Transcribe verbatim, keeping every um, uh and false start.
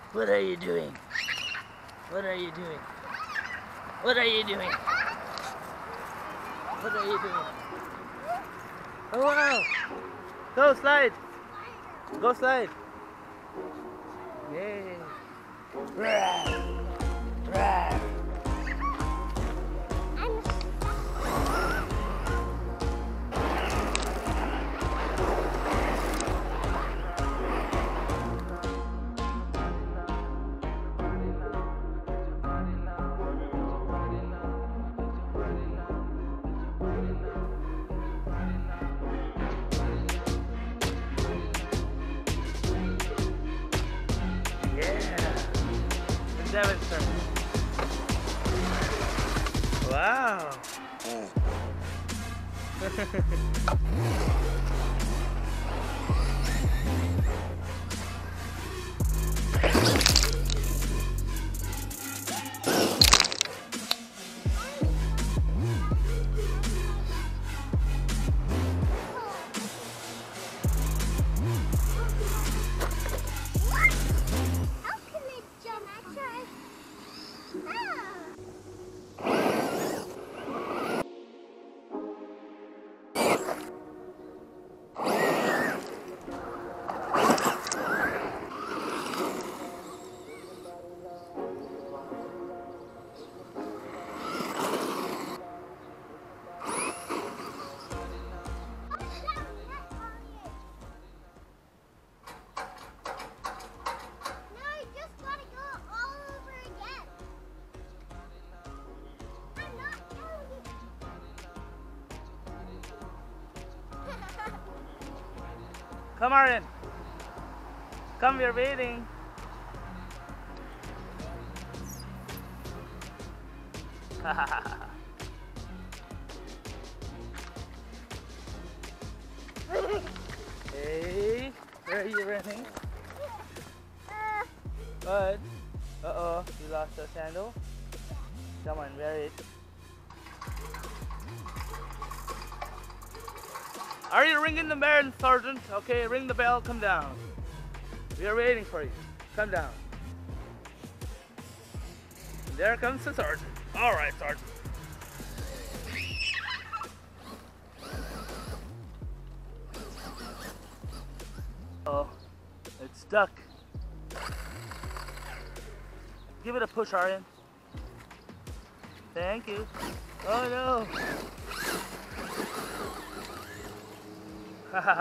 What are you doing? What are you doing? What are you doing? What are you doing? Oh wow! Go slide! Go slide! Yay! Rah! Rah! Seven turns. Wow. Come Aryan. Come, we're waiting. Hey, where are you running? Good. Uh-oh, you lost your sandal? Come on, wear it. Are you ringing the bell, Sergeant? Okay, ring the bell, come down. We are waiting for you. Come down. There comes the Sergeant. All right, Sergeant. Oh, it's stuck. Give it a push, Aryan. Thank you. Oh no.